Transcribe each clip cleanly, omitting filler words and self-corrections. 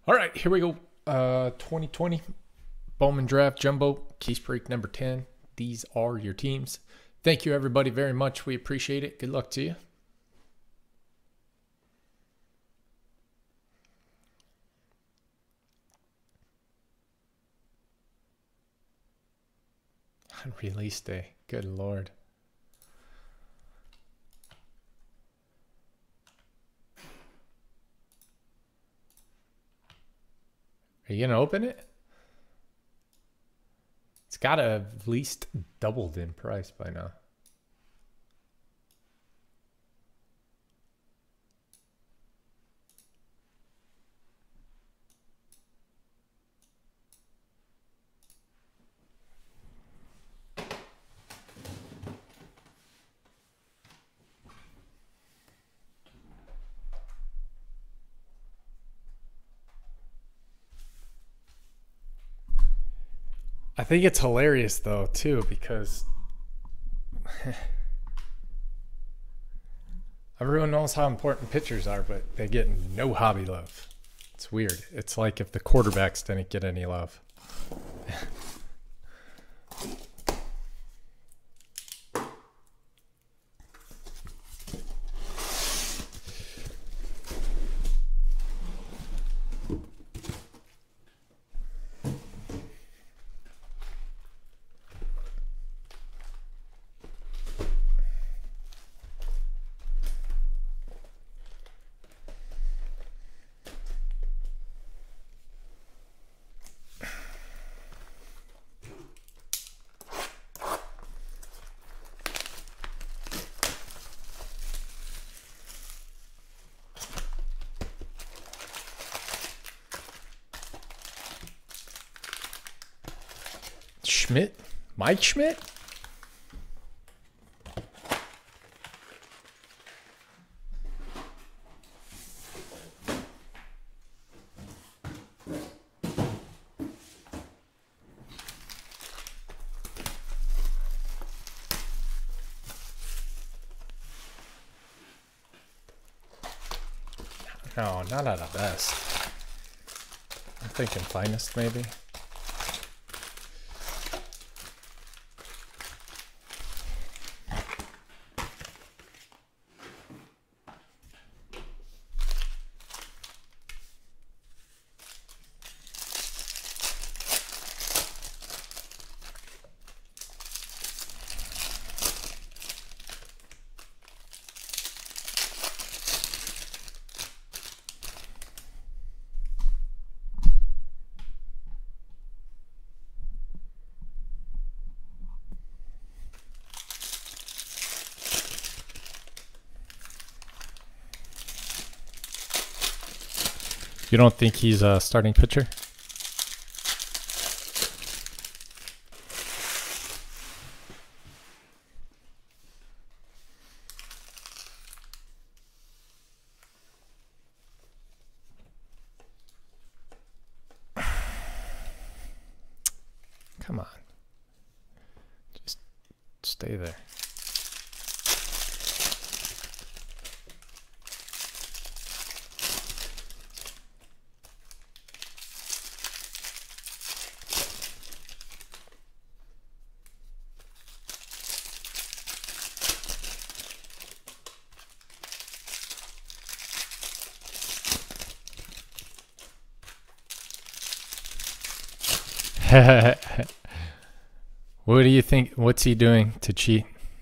All right, here we go. 2020 Bowman Draft Jumbo, Keys Freak number 10. These are your teams. Thank you, everybody, very much. We appreciate it. Good luck to you. Release day. Good Lord. Are you going to open it? It's got to have at least doubled in price by now. I think it's hilarious, though, too, because everyone knows how important pitchers are, but they get no hobby love. It's weird. It's like if the quarterbacks didn't get any love. Schmidt? Mike Schmidt? No, not out of best. I'm thinking finest, maybe. You don't think he's a starting pitcher? Come on. Just stay there. What do you think? What's he doing to cheat?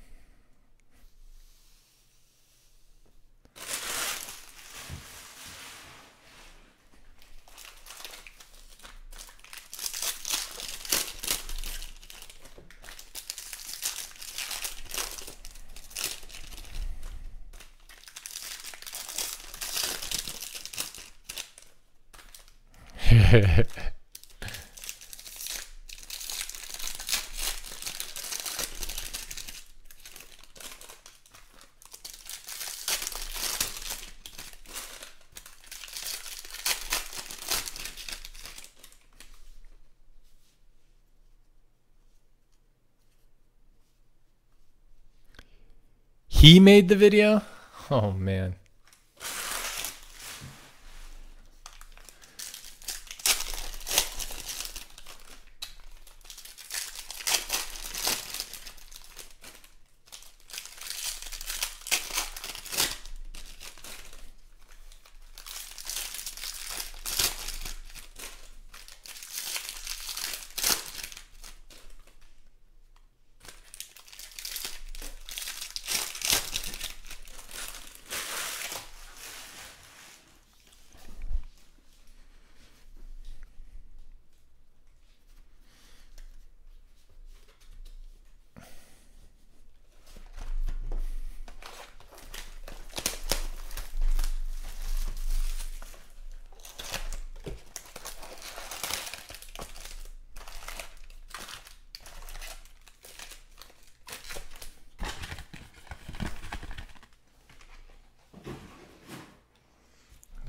He made the video? Oh, man.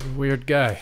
Weird guy.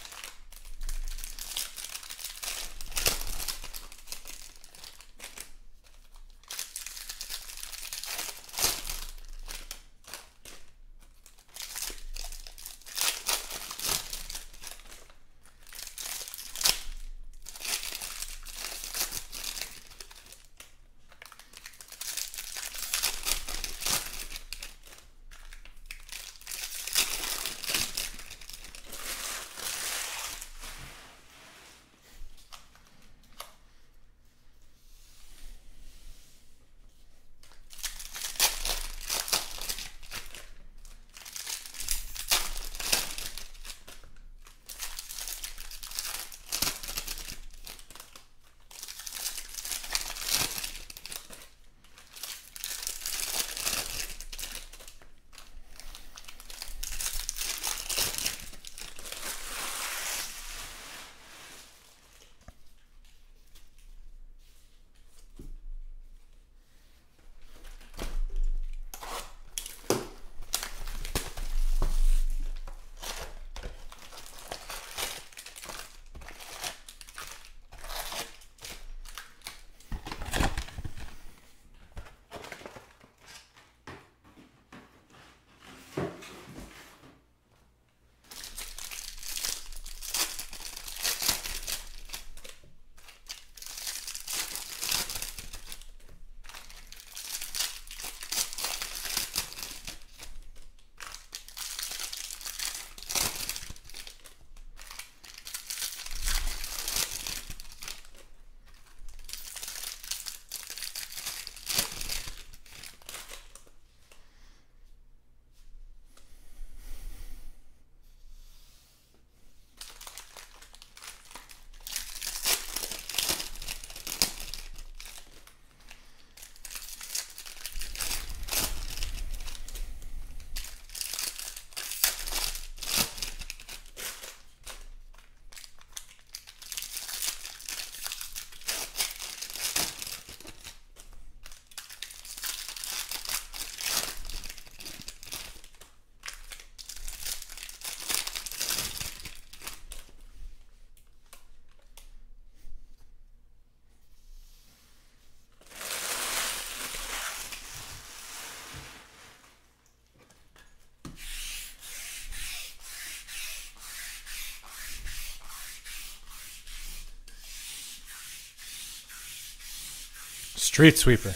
Street Sweeper.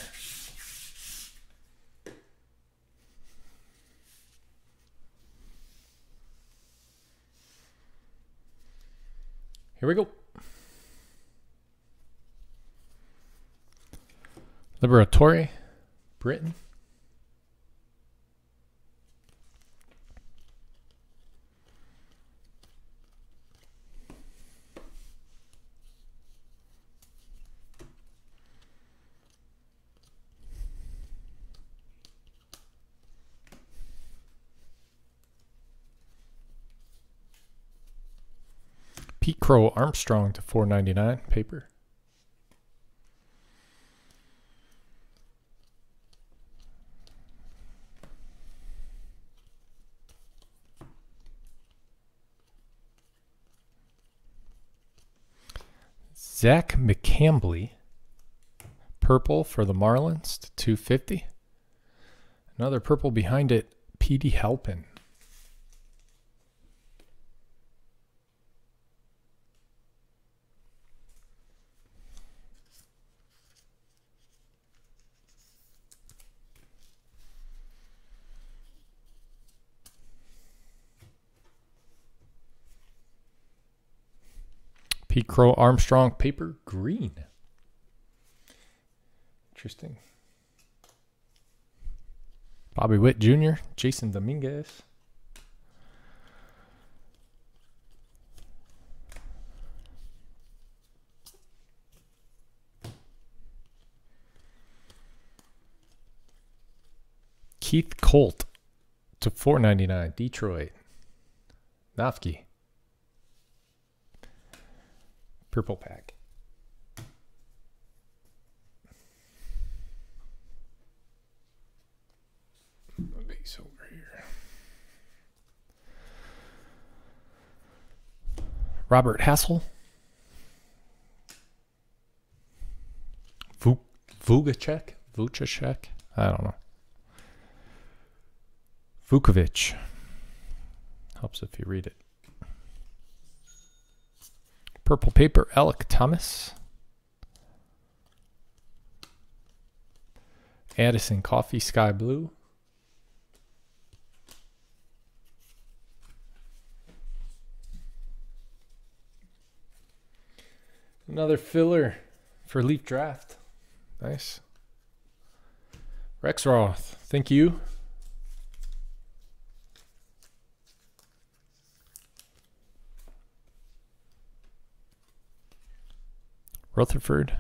Here we go. Liberatore, Britain. Pete Crow Armstrong to $4.99 paper. Zach McCambley, purple for the Marlins to $2.50. Another purple behind it, Petey Halpin. Pete Crow Armstrong paper green. Interesting. Bobby Witt Jr., Jason Dominguez. Keith Colt to $4.99, Detroit. Nafki. Purple pack. The base over here. Robert Hassel. Vucacek? I don't know. Vukovic. Helps if you read it. Purple paper, Alec Thomas. Addison Coffee, Sky Blue. Another filler for Leaf Draft. Nice. Rex Roth, thank you. Rutherford.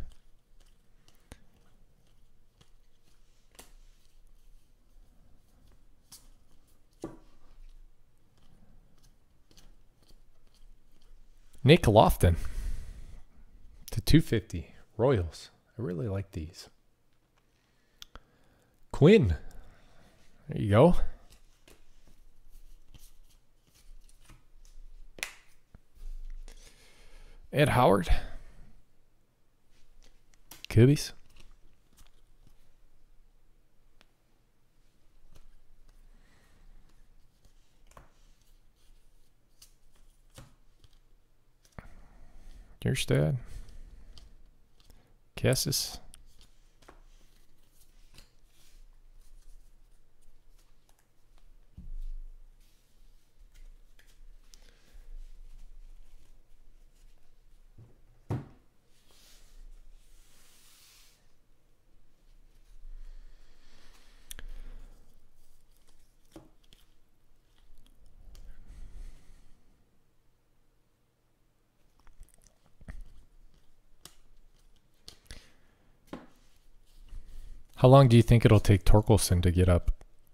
Nick Lofton to 250. Royals. I really like these. Quinn. There you go. Ed Howard. Cubbies. Kierstad. Cassis. How long do you think it'll take Torkelson to get up?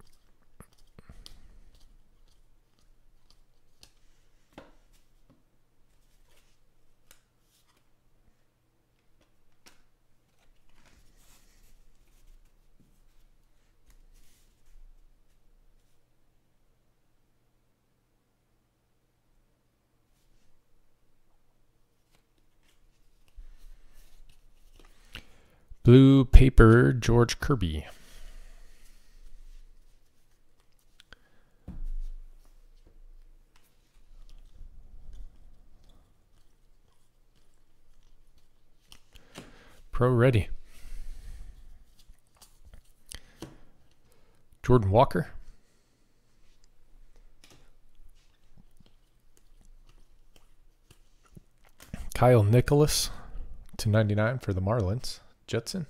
Blue paper, George Kirby. Pro ready. Jordan Walker. Kyle Nicholas to 99 for the Marlins. Jetson.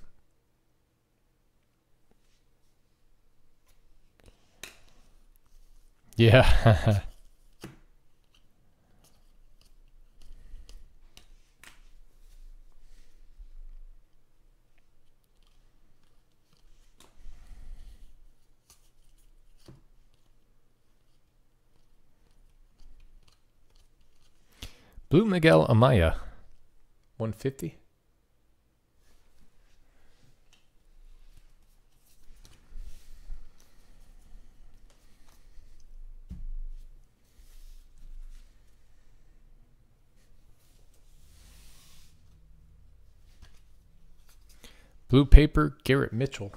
Yeah. Blue Miguel Amaya. 150. Blue paper, Garrett Mitchell.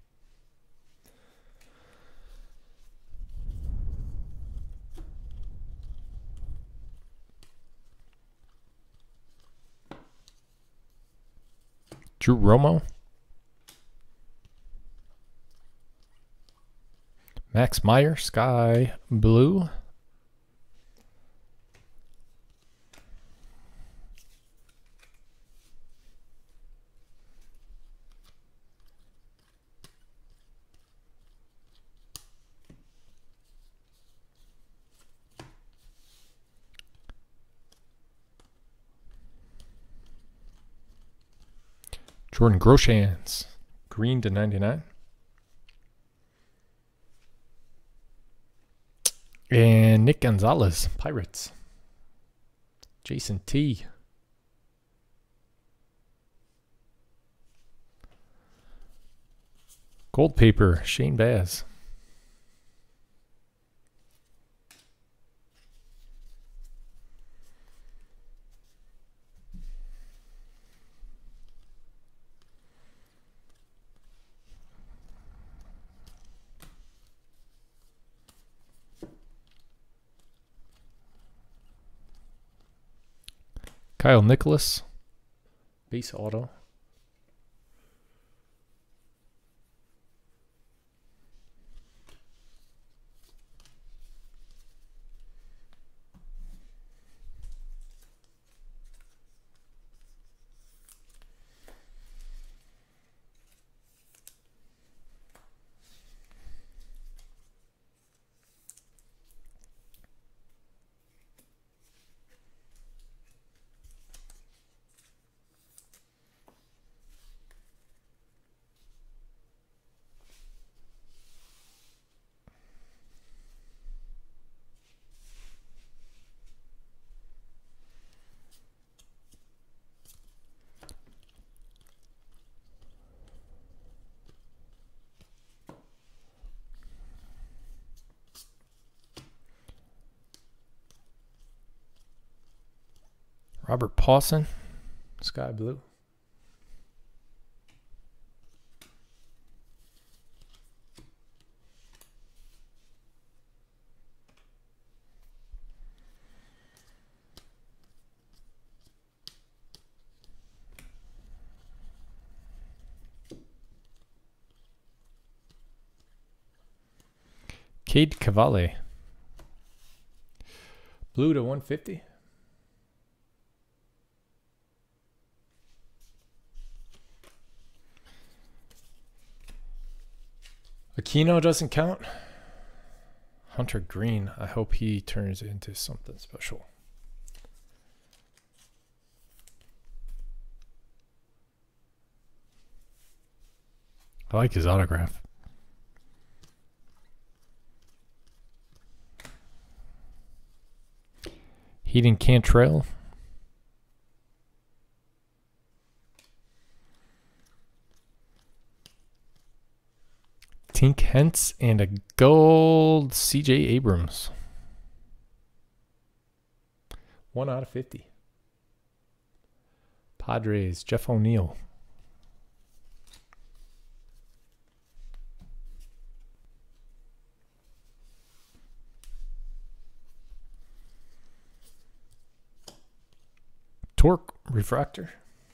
Drew Romo. Max Meyer, Sky Blue. Jordan Groshans, green to 99. And Nick Gonzalez, Pirates. Jason T. Gold paper, Shane Baz. Kyle Nicholas. Base auto. Robert Pawson, sky blue. Cade Cavalli, blue to 150. Aquino doesn't count. Hunter Green, I hope he turns into something special. I like his autograph. Heaton Cantrell. Tink Hentz and a gold CJ Abrams. 1 out of 50. Padres, Jeff O'Neill. Torque refractor.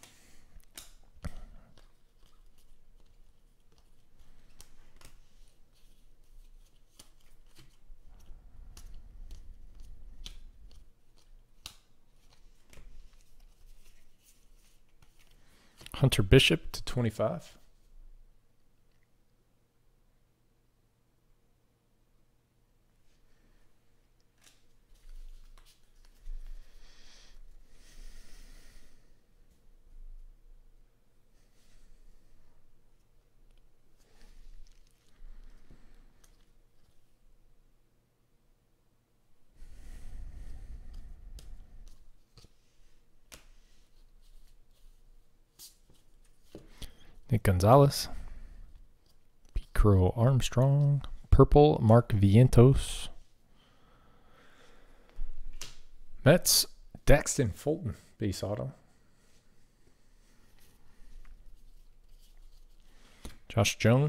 Hunter Bishop to 25. Nick Gonzalez. Pete Crow Armstrong. Purple, Mark Vientos. Mets, Daxton Fulton, base auto. Josh Jung.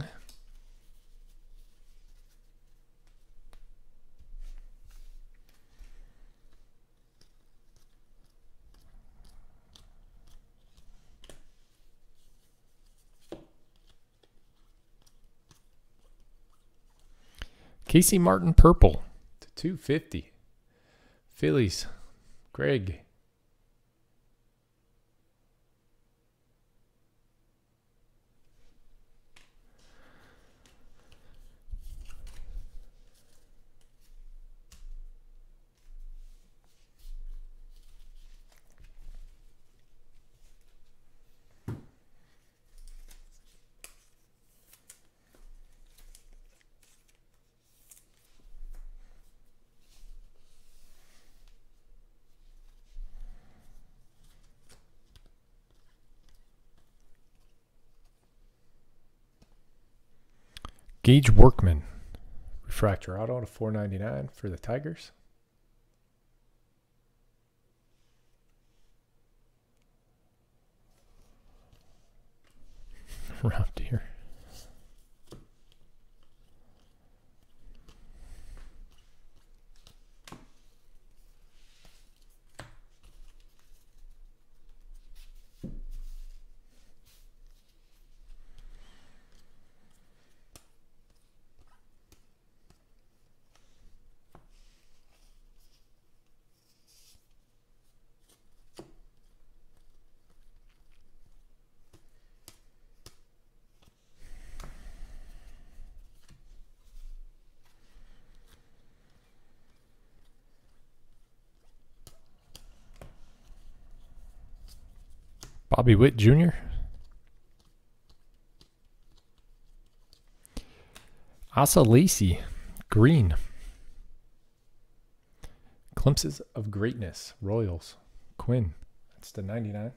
Casey Martin purple to 250. Phillies, Greg. Gage Workman, refractor auto to 499 for the Tigers. Around here. Bobby Witt Jr. Asa Lacy, green. Glimpses of Greatness, Royals, Quinn. That's the 99.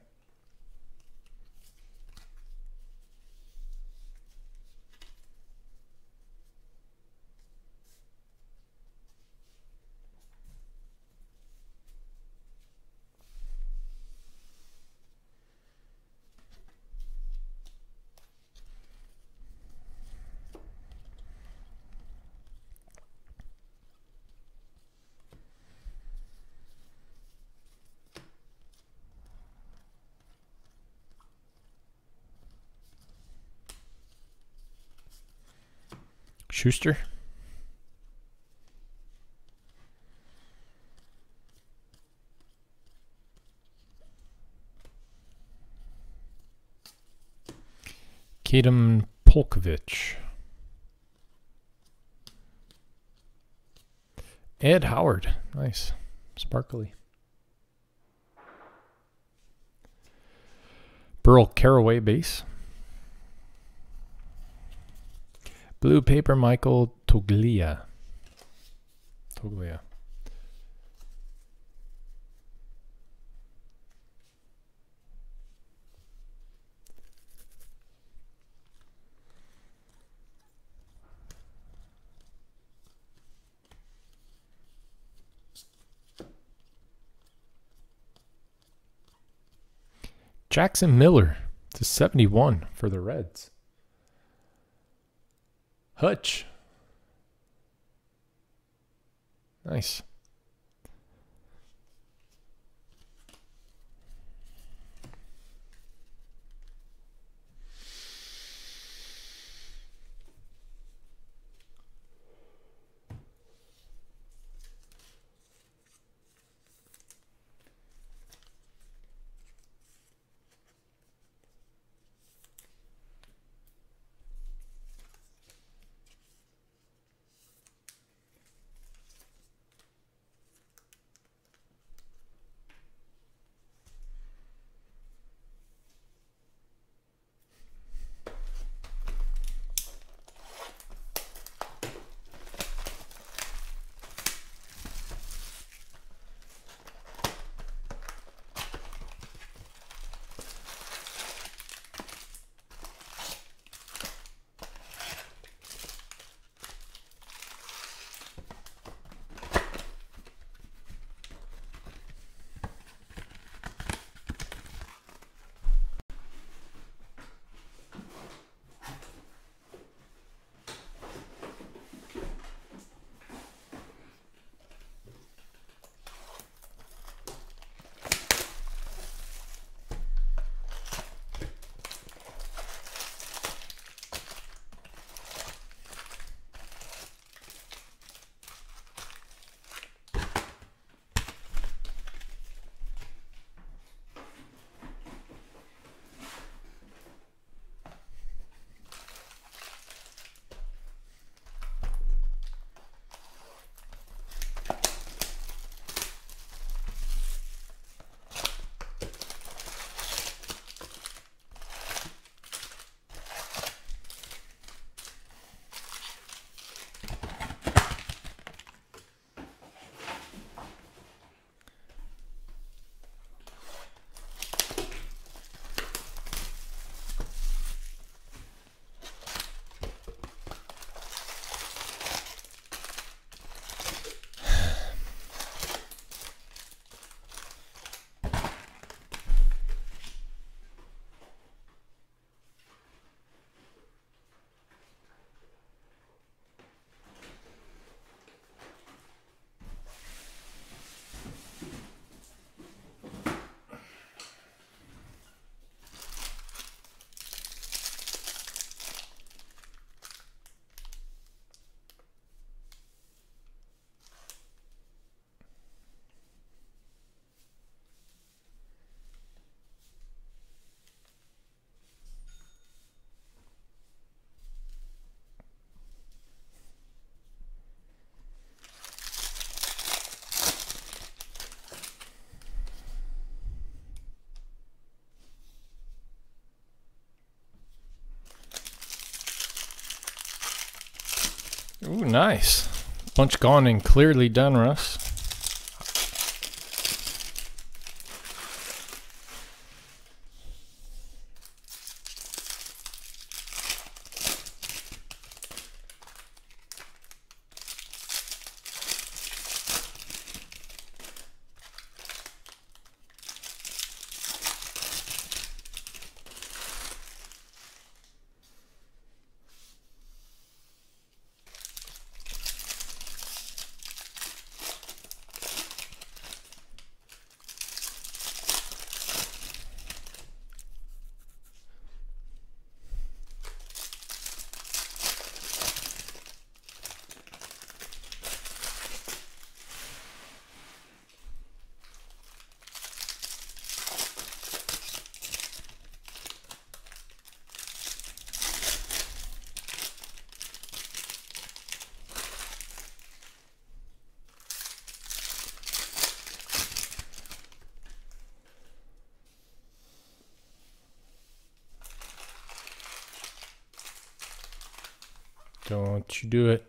Schuster. Kadem Polkovich. Ed Howard. Nice. Sparkly. Burl Caraway base. Blue paper Michael Toglia. Jackson Miller to 71 for the Reds. Hutch. Nice. Ooh, nice. Bunch gone and clearly done, Russ. Don't you do it.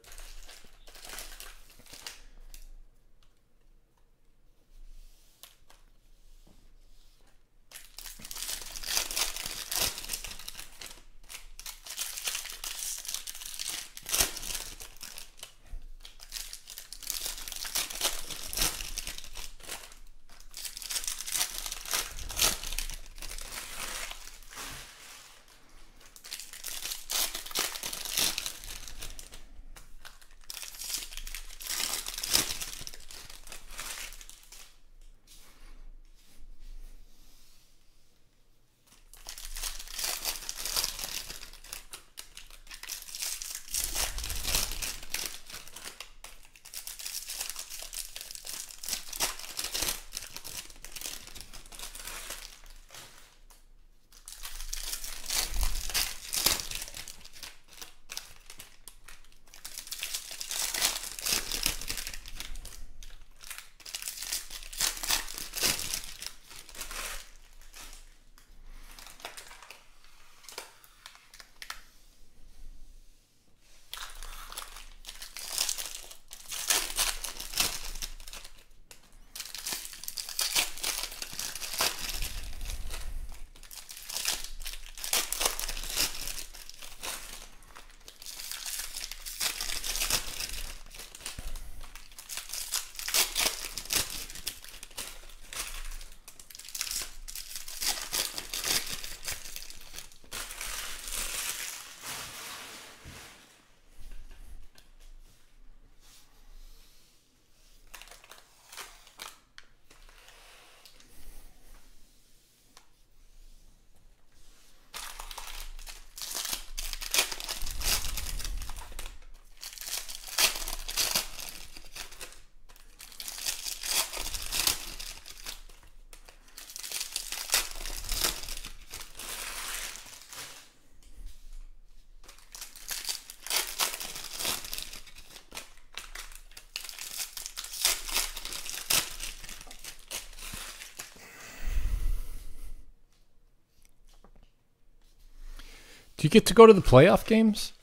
Do you get to go to the playoff games?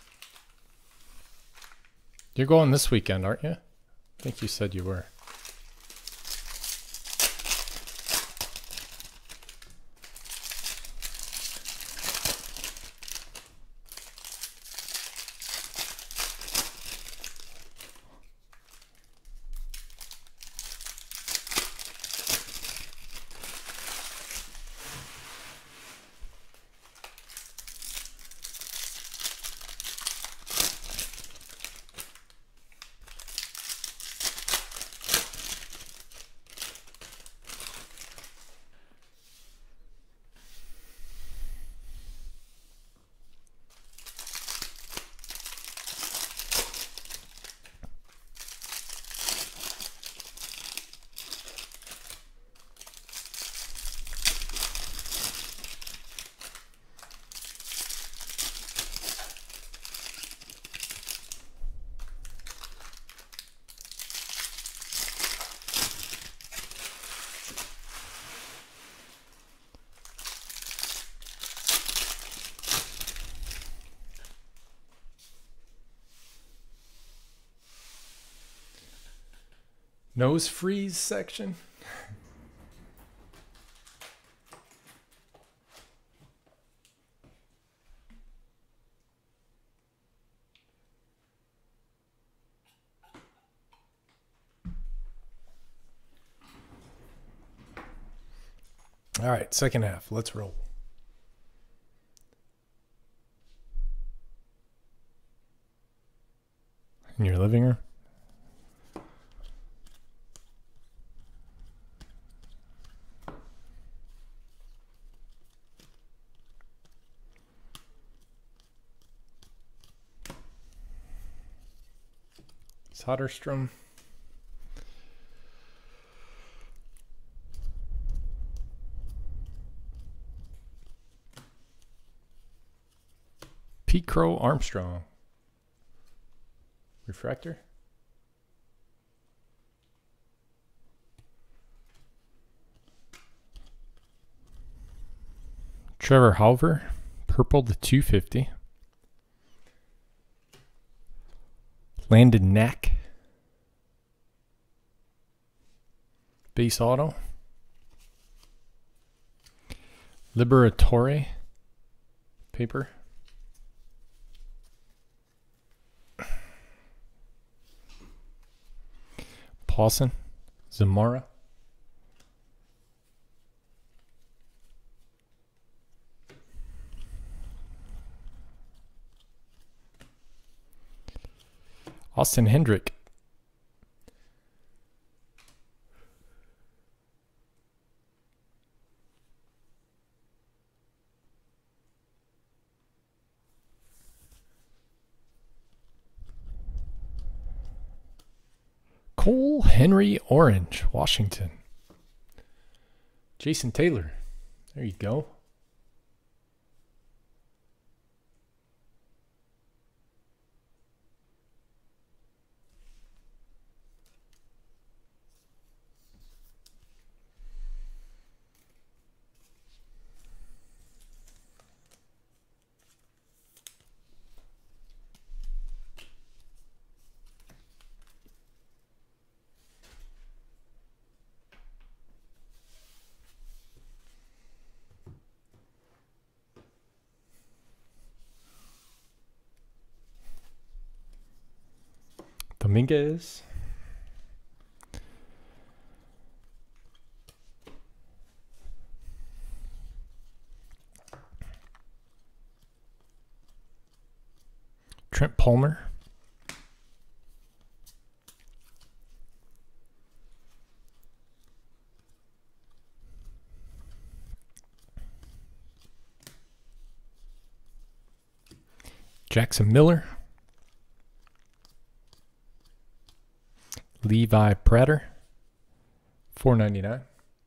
You're going this weekend, aren't you? I think you said you were. Nose freeze section. All right, second half. Let's roll. In your living room? Soderstrom. Pete Crow Armstrong. Refractor. Trevor Halver, purple to 250. Landon Knack. Base auto. Liberatore. Paper. Paulson. Zamora. Austin Hendrick. Cole Henry Orange, Washington. Jason Taylor. There you go. Dominguez. Trent Palmer. Jackson Miller. Levi Prater, $4.99.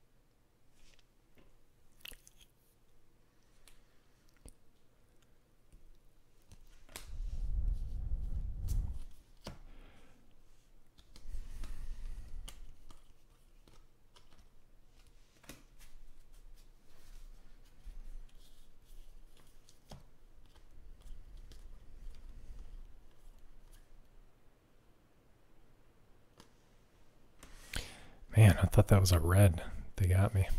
Man, I thought that was a red. They got me.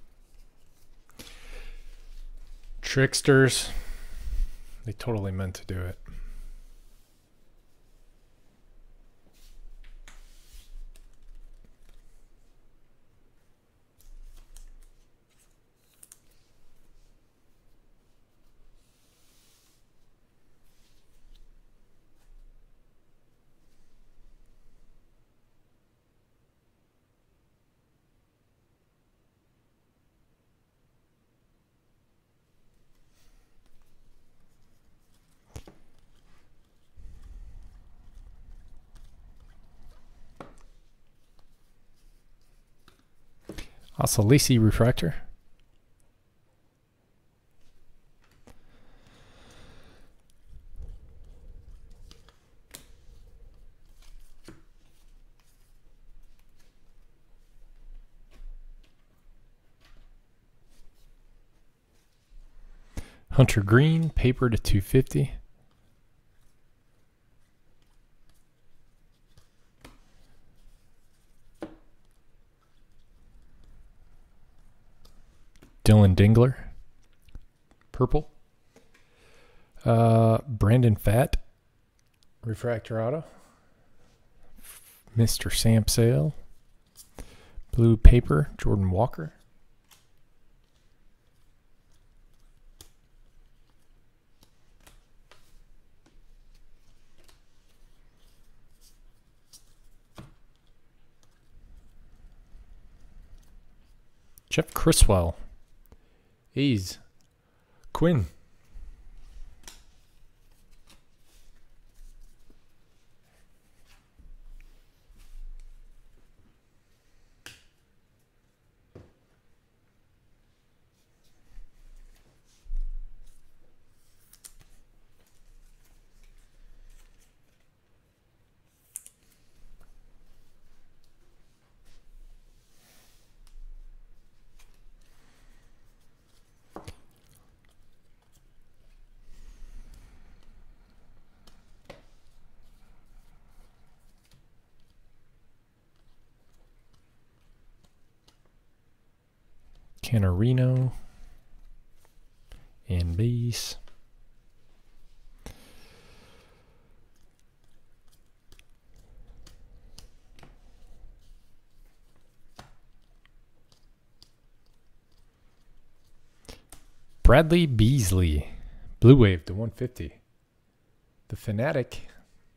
Tricksters. They totally meant to do it. Also, Lacey Refractor. Hunter Green, paper to 250. Dylan Dingler. Purple. Brandon Fatt. Refractor auto. Mr. Sam Sale. Blue paper. Jordan Walker. Jeff Criswell. A's. Quinn. Canarino and base. Bradley Beasley, Blue Wave to 150. The Fanatic.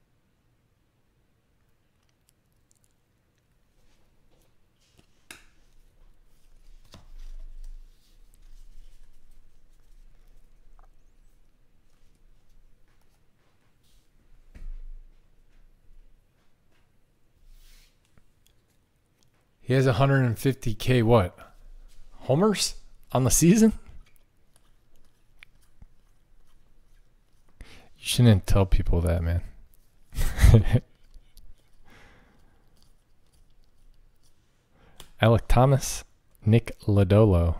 He has 150K what? Homers on the season? You shouldn't tell people that, man. Alec Thomas, Nick Lodolo.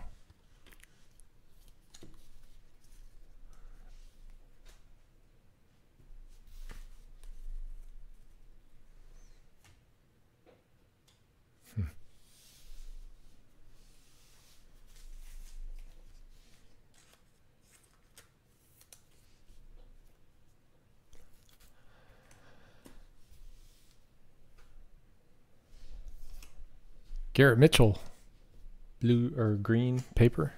Garrett Mitchell, blue or green paper.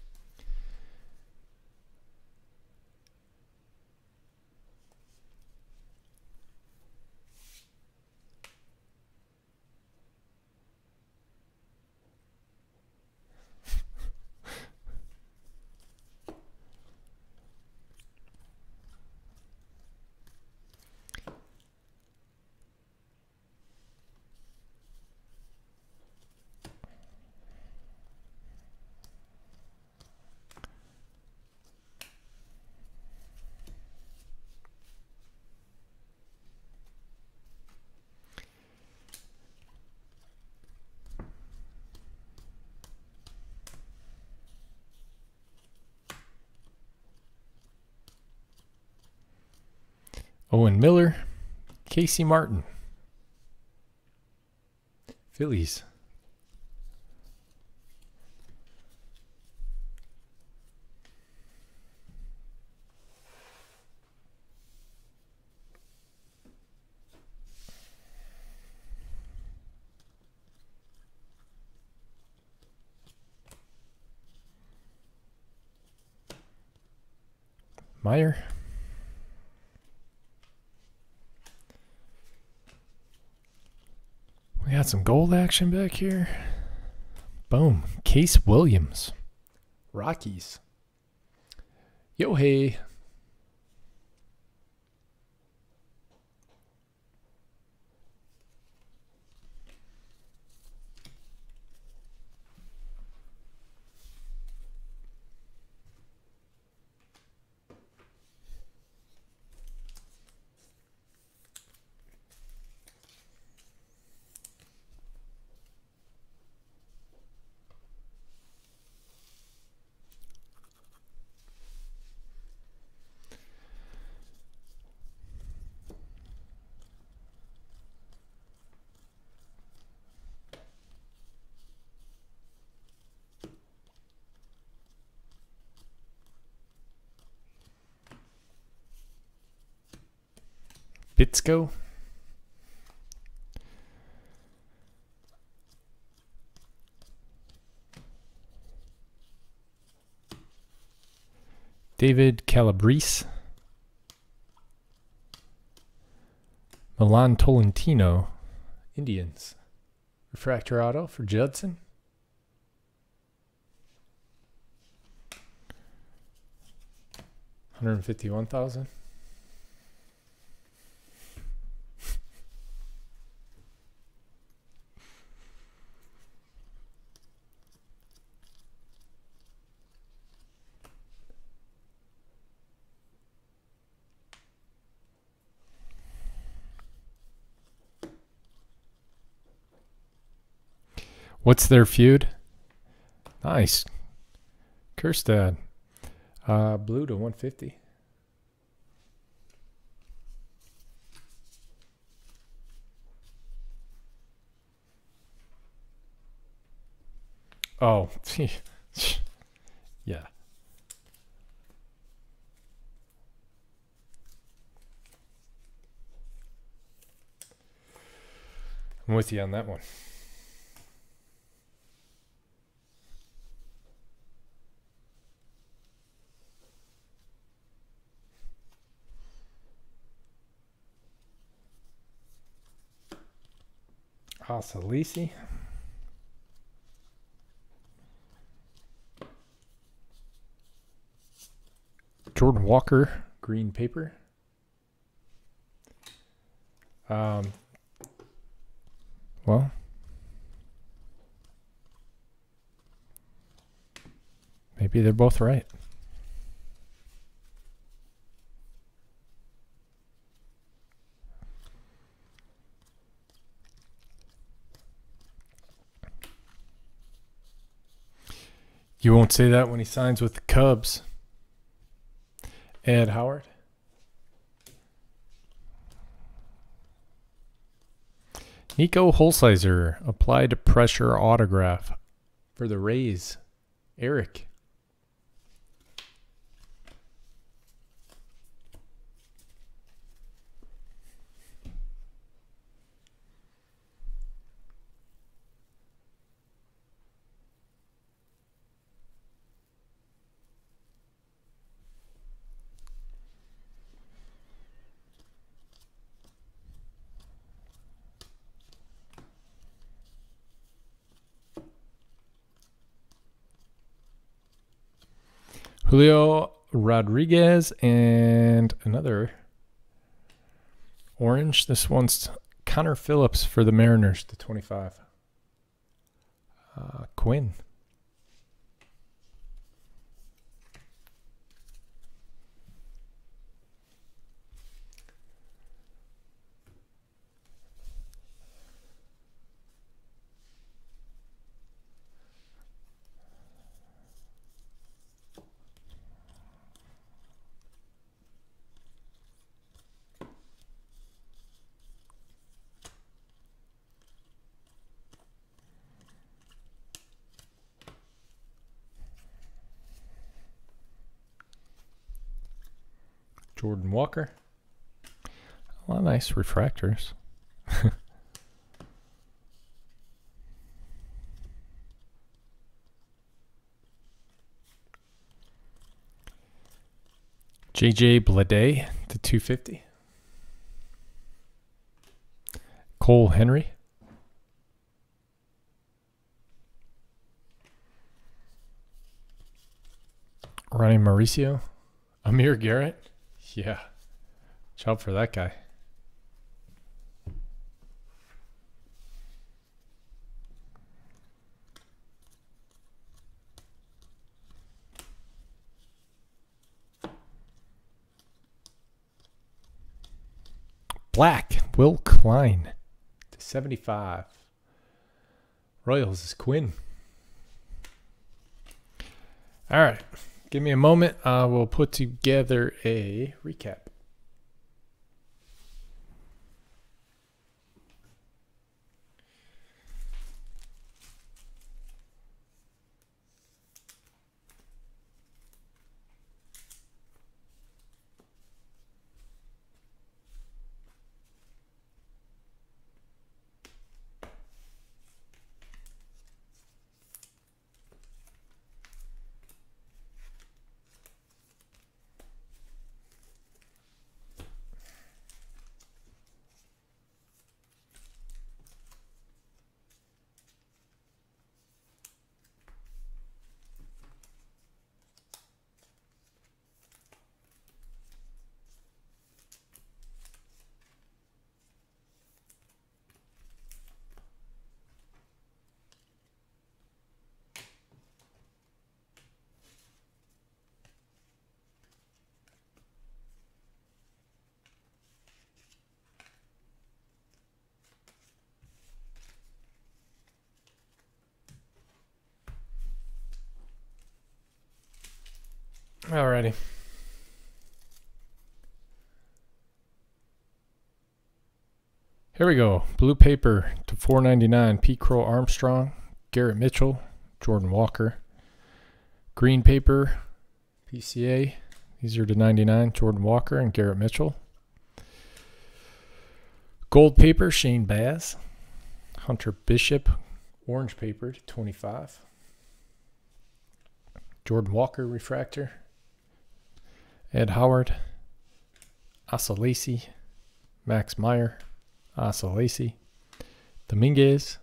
Owen Miller, Casey Martin. Phillies. Meyer. We got some gold action back here. Boom. Case Williams. Rockies. Yo, hey. Bitsko. David Calabrese. Milan Tolentino, Indians. Refractor auto for Judson. $151,000. What's their feud? Nice. Kerstad. Blue to 150. Oh, yeah. I'm with you on that one. Salisi. Jordan Walker, green paper. Well, maybe they're both right. You won't say that when he signs with the Cubs. Ed Howard. Nico Holsizer, applied pressure autograph for the Rays. Eric. Julio Rodriguez and another orange. This one's Connor Phillips for the Mariners to 25. Quinn. Jordan Walker. A lot of nice refractors. JJ Bleday to 250. Cole Henry. Ryan Mauricio. Amir Garrett. Yeah. Watch out for that guy. Black. Will Klein to 75. Royals is Quinn. All right. Give me a moment. We'll put together a recap. Alrighty. Here we go. Blue paper to 499. Pete Crow Armstrong, Garrett Mitchell, Jordan Walker. Green paper, PCA. These are to 99. Jordan Walker and Garrett Mitchell. Gold paper, Shane Baz, Hunter Bishop. Orange paper to 25. Jordan Walker refractor. Ed Howard. Asa Lacy. Max Meyer. Asa Lacy. Dominguez.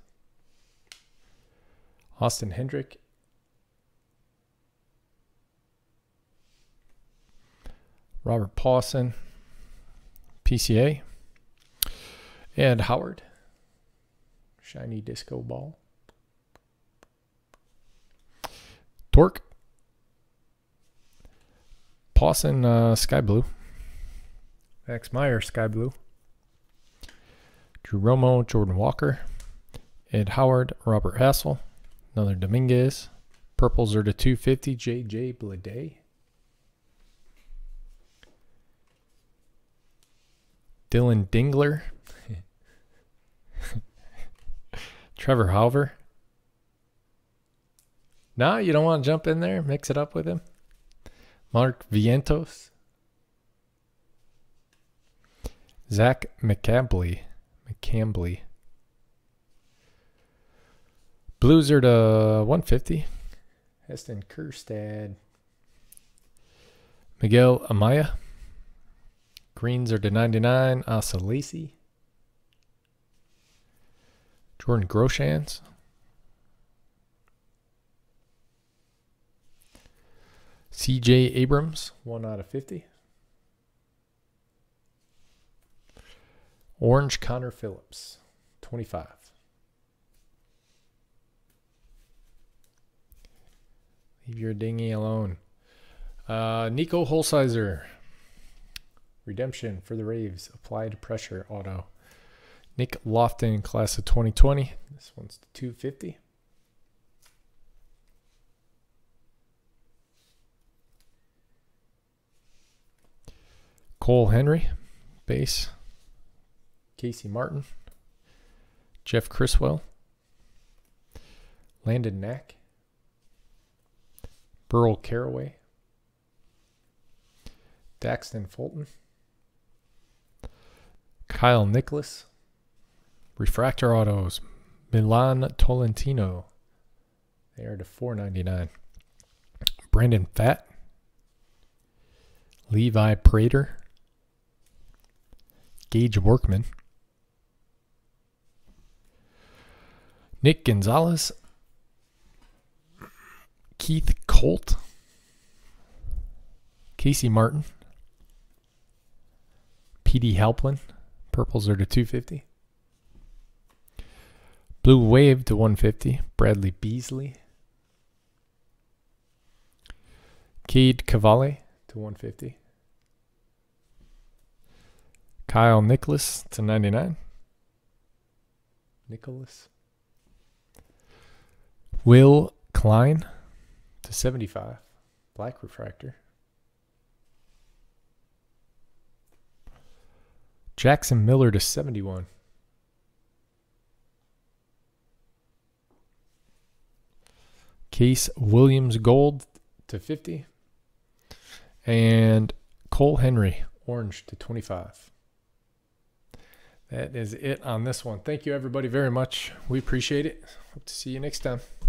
Austin Hendrick. Robert Pawson. PCA. Ed Howard. Shiny disco ball. Torque. Pawson, sky blue. Max Meyer, sky blue. Drew Romo, Jordan Walker. Ed Howard, Robert Hassel. Another Dominguez. Purples are to 250, J.J. Bleday. Dylan Dingler. Trevor Hauver. No, you don't want to jump in there, mix it up with him. Mark Vientos. Zach McCambley. Blues are to 150. Heston Kjerstad. Miguel Amaya. Greens are to 99. Asa Lacy. Jordan Groshans. CJ Abrams, 1 out of 50. Orange Connor Phillips, 25. Leave your dinghy alone. Nico Holsizer. Redemption for the Raves. Applied pressure auto. Nick Lofton, class of 2020. This one's 250. Cole Henry, base. Casey Martin. Jeff Criswell. Landon Knack. Burl Caraway. Daxton Fulton. Kyle Nicholas. Refractor autos. Milan Tolentino. They are to $4.99. Brandon Fatt. Levi Prater. Gage Workman. Nick Gonzalez. Keith Colt. Casey Martin. P.D. Halplin. Purples are to 250. Blue Wave to 150. Bradley Beasley. Cade Cavalli to 150. Kyle Nicholas to 99. Nicholas. Will Klein to 75. Black refractor. Jackson Miller to 71. Case Williams gold to 50. And Cole Henry orange to 25. That is it on this one. Thank you everybody very much. We appreciate it. Hope to see you next time.